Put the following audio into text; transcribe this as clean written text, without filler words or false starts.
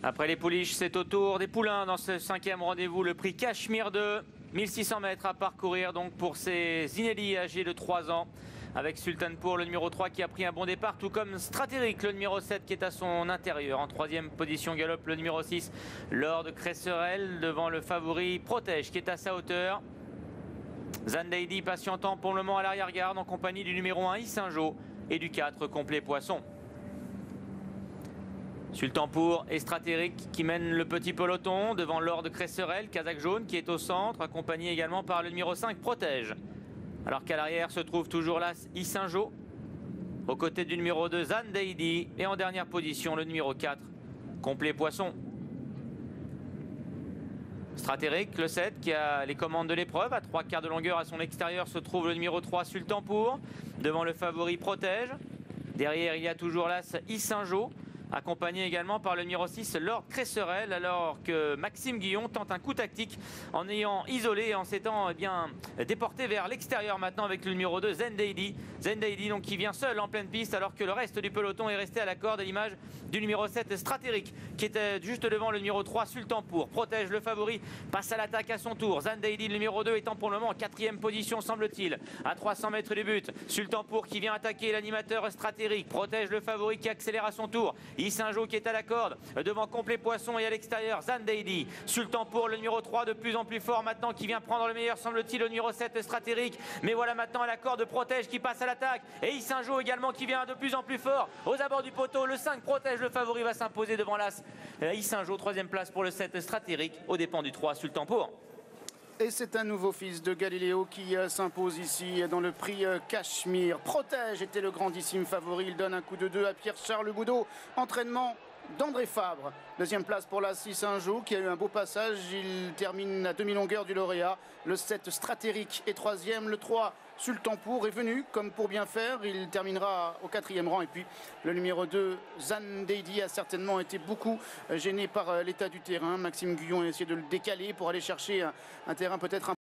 Après les pouliches, c'est au tour des poulains dans ce 5e rendez-vous. Le prix Cachemire 2, 1600 mètres à parcourir donc pour ces inédits âgés de 3 ans. Avec Sultanpour, le numéro 3 qui a pris un bon départ, tout comme Stratéric, le numéro 7 qui est à son intérieur. En 3e position, galope le numéro 6, Lord Cresserel, devant le favori Protège qui est à sa hauteur. Zandeidi patientant pour le moment à l'arrière-garde en compagnie du numéro 1 Issinjo et du 4 Complet Poisson. Sultanpour et Stratéric qui mènent le petit peloton devant Lord Cresserel, Kazakh jaune qui est au centre, accompagné également par le numéro 5 Protège. Alors qu'à l'arrière se trouve toujours là Issinjo, aux côtés du numéro 2 Zandeidi et en dernière position le numéro 4 Complet Poisson. Stratéric, le 7 qui a les commandes de l'épreuve, à 3 quarts de longueur à son extérieur se trouve le numéro 3 Sultanpour, devant le favori Protège. Derrière il y a toujours là Issinjo, accompagné également par le numéro 6 Lord Cresserel, alors que Maxime Guillon tente un coup tactique en ayant isolé et en s'étant déporté vers l'extérieur maintenant avec le numéro 2 Zandeidi. Zandeidi donc qui vient seul en pleine piste alors que le reste du peloton est resté à la corde, à l'image du numéro 7 Stratéric qui était juste devant le numéro 3 Sultanpour. Protège le favori, passe à l'attaque à son tour. Zandeidi, le numéro 2, étant pour le moment en 4e position semble-t-il, à 300 mètres du but. Sultanpour qui vient attaquer l'animateur Stratéric. Protège le favori qui accélère à son tour. Issinjo qui est à la corde, devant Complet Poisson et à l'extérieur Zandeidi. Sultanpour, le numéro 3, de plus en plus fort maintenant, qui vient prendre le meilleur, semble-t-il, le numéro 7 Stratéric. Mais voilà maintenant à la corde Protège qui passe à l'attaque. Et Issinjo également qui vient de plus en plus fort aux abords du poteau. Le 5 Protège, le favori, va s'imposer devant l'As Issinjo. 3e place pour le 7 Stratéric, aux dépens du 3 Sultanpour. Et c'est un nouveau fils de Galiléo qui s'impose ici dans le prix Cachemire. Protège était le grandissime favori. Il donne un coup de 2 à Pierre-Charles Boudot. Entraînement d'André Fabre. 2e place pour la Issinjo qui a eu un beau passage. Il termine à demi-longueur du lauréat. Le 7 Stratéric est 3e. Le 3 Sultanpour est venu comme pour bien faire. Il terminera au 4e rang. Et puis le numéro 2 Zandeidi a certainement été beaucoup gêné par l'état du terrain. Maxime Guillon a essayé de le décaler pour aller chercher un terrain peut-être un